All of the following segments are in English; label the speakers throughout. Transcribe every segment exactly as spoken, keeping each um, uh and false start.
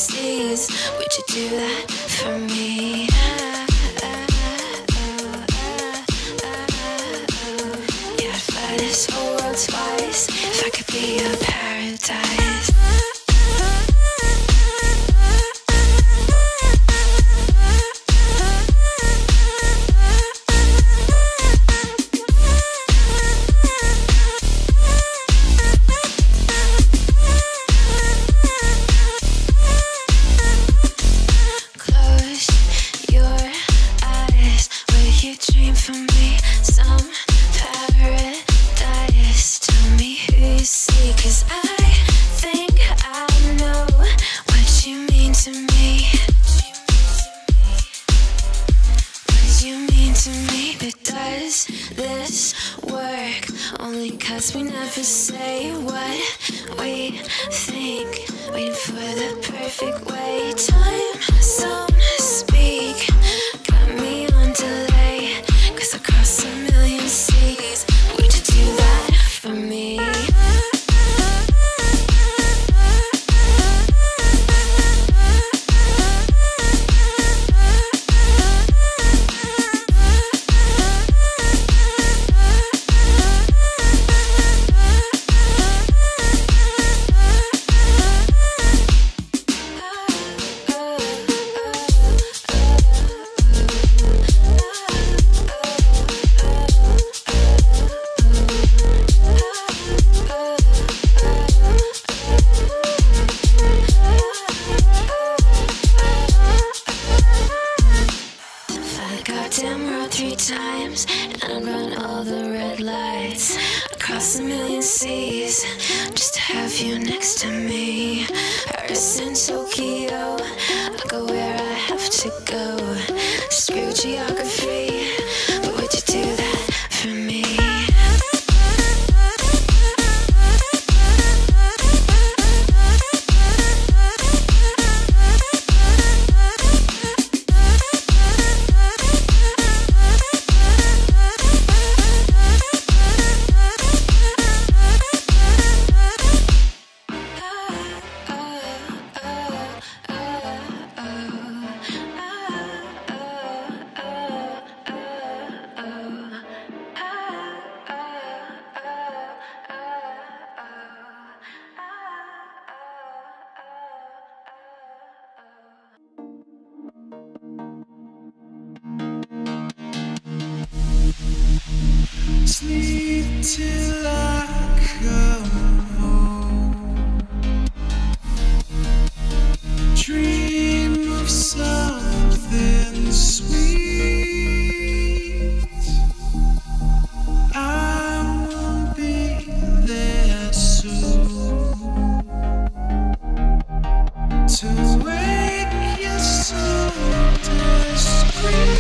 Speaker 1: seas. Would you do that for me? Yeah, I'd fly this whole world twice if I could be your paradise. We never say what we think, waiting for the perfect way. Time zone speak, got me on delay, cause I crossed a million seas. Would you do that for me? Times and I'd run all the red lights across a million seas just to have you next to me. Paris and Tokyo, I go where I have to go. Screw geography, but would you do that for me?
Speaker 2: Sleep till I come home. Dream of something sweet. I won't be there soon to wake you so discreet.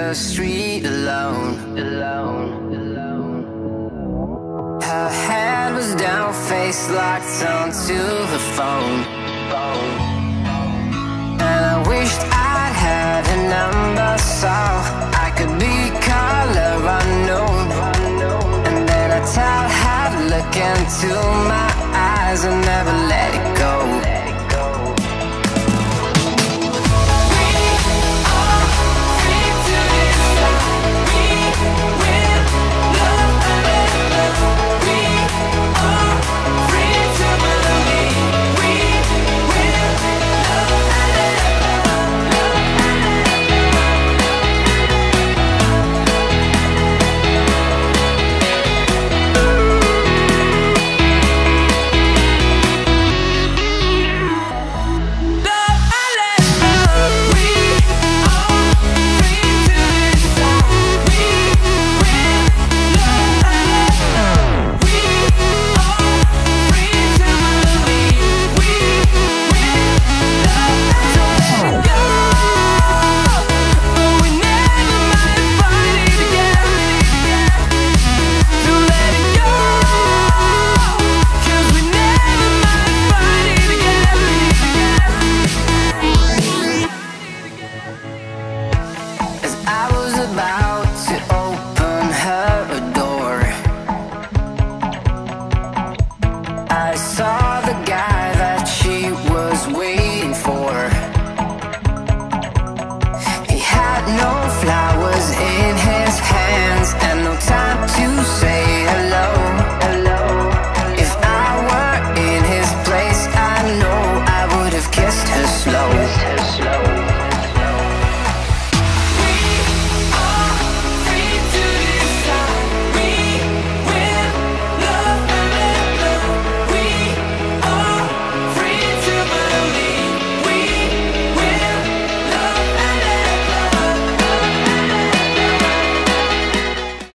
Speaker 3: the street alone, alone, alone. Her head was down, face locked onto the phone, phone. And I wished I'd had a number so I could be color unknown. And then I tell her to look into my eyes and never